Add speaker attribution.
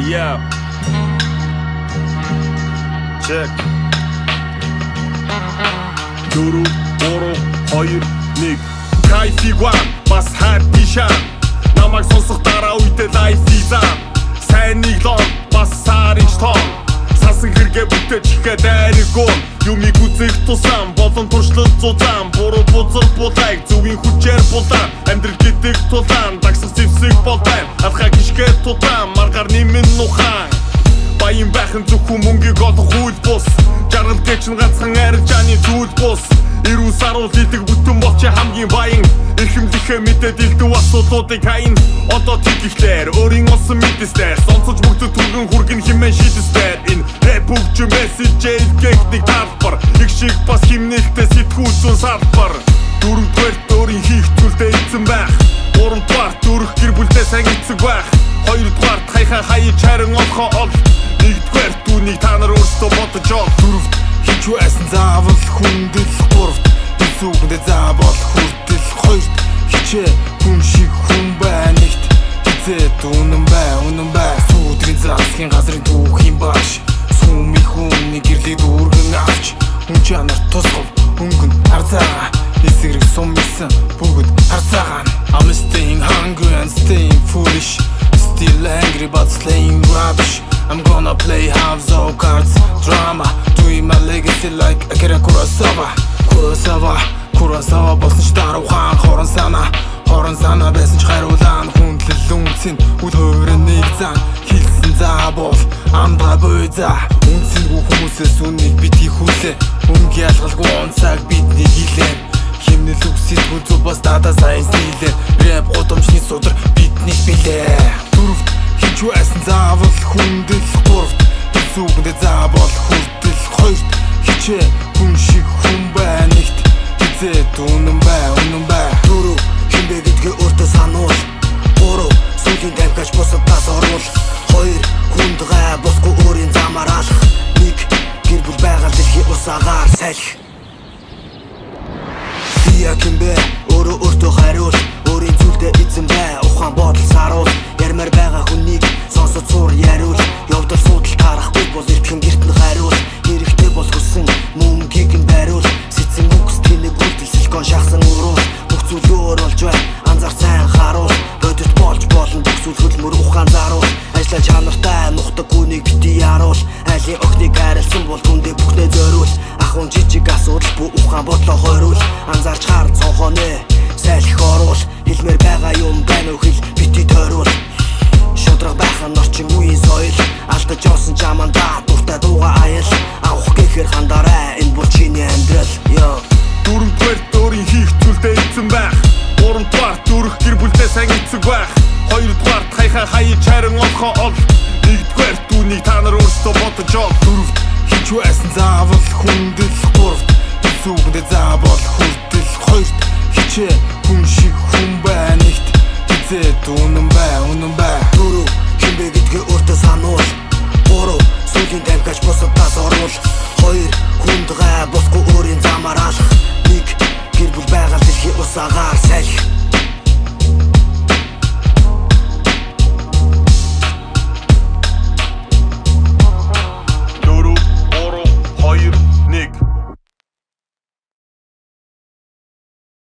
Speaker 1: Yeah. Check. Дөрөв, гурав, хоёр, нэг. Кайфигван бас хатишаа. Намайг сонсох дараа үедээ лайф визаа. Сайн нэг лон бас сарич тоо. Сасан хэрэгэ бүтэж ихэд айргуу. Юмиг үзэх тусам болон туршлал зузаан. Буруу бузар булайг зүгийн хүчээр булаа. Амьдрал гэдэг тулаан дагсах зэвсэг болтайм. Алхаа гიშгэ тутаан маргаар нэмэн нухаан. Баян байхын зөвхөн мөнгийг олох үйл бус. Жаргал гэж нь ганцхан арилжааны зүйл бус. Ирүү саруул идэг бүтэн болчи хамгийн баян. Эрхэмлэхээ мэдээд илдэв асуудлуудыг хайн. Одоо тийхлээр өөрийн олсон мэдээсээр сонцож бүгд түргэн хүргэн хэмээн шийдэсээр. Энэ рэп хөгжим мессежээ илгээх талбар. Их шиг бас химнэлтэй сэтгүүл зүүн салбар. Дөрөвдүгээр өөрийн хийх зүйлдээ эзэн байх. Гуравдугаар дөрөх гэр бүлдээ сайн эцэг байх. Хоёрдугаар хаяхаа хаяж харин олохоо ол. Нэгдүгээр түүнийг та нар өөрсдөө бодож ол.
Speaker 2: Дөрөвд хич байсан заавал хүндэл. Гуравд эсүүгэндээ заавал хүртэл. Хоёрд хичээ хүн шиг хүн бай. Нэгт хизээд үнэн бай. Сүудрийн засгийн газрын түүхийн багш. Сүмийн хүнний гэрлийг дүүргэн авч. Хүн чанар тусгав өнгөн арзаа. Эсгэрэг сумсан бүгд харцаагаан. I'm staying hungry and staying foolish. Still angry but slaying rubbish. I'm gonna play house of cards. Drama doing my legacy like Akira Kurosawa. Kurosawa болсон ч дараа ухаан хорон санаа байсан ч хариулаан. Хүндлэл үнцэн үл хувирын нэг зан. Хэлсэн заавал амдаа буйзаа. Үнцэнгүй хүмүүсээс үнийг бити хүлээ. Өнг ялгалгүй онцаг бидний хилээ. Химнэл үгсэтгүүл зүг бас дата сайн стилээр. Рэп гудамжны судар бидний билээ. Дөрөвд хич байсан заавал хүндэл. Гуравд эсүүгэндээ заавал хүртэл. Хоёрд хичээ хүн шиг хүн бай. Нэгт хизээд үнэн бай. Дөрөв хинбэ гэдгээ өөртөө сануул. Гурав сүүлийн дамжаач бусадаас оруул. Хоёр хүнд гай босгүй өөрийн замаар алах. Нэг гэр бүл байгаль дэлхийн усаагаар салхи. Хинбэ өөрөө өөртөө хариул. Өөрийн зүйлдээ эзэн бай. Ухаан бодол саруул. Ярмаар байгаа хүнийг сонсож суур яриул. Явдал суудал тарахгүй бол эртхэн гэрт нь хариул. Хэрэгтэй бол хүссэн мөнгийг нь байруул. Сэцэн үгс тэнэг үлдэл силикон шахсан уруул. Бүх зүйл өөр болж бай. Анзаар сайн харуул. Бодит болж болно бүх зүйл хөлмөр ухаан заруул. Ажлаа чанартай нухдаг хүнийг бити яруул. Айлын охиныг хайрлсан бол түндээ бүхнээ зориул. Ахуун жижиг асуудал бүх ухаан бодлоо хойруул. Анзаарч хар цонхонэ сайлх оруул. Хэлмээр байгаа юм байна уу хэл бити тойруул. Шудраг байхын орчин үеийн соёл. Алдаж явсан чамандаа дуртай дууга аял. Авах гэхээр хандараа энэ бол чиний амьдрал. Дөрөвдүгээр өөрийн хийх зүйлдээ эзэн байх. Гуравдугаар дөрөх гэр бүлдээ сайн эцэг байх. Хоёрдугаар хаяхаа хаяж харин олохоо ол. Нэгдүгээр түүнийг та нар өөрсдөө бодож ол. Дөрөвд хич байсан заавал хүндэл. Гуравд эсүүгэндээ заавал хүртэл. Хоёрд хичээ хүн шиг хүн бай. Нэгт хизээд үнэн бай. Дөрөв хинбэ гэдгээ өөртөө сануул. Гурав сүүлийн дамжаач бусадаас оруул. Хоёр хүнд гай босгүй өөрийн замаар алах. Нэг гэр бүл байгаль дэлхийн усаагаар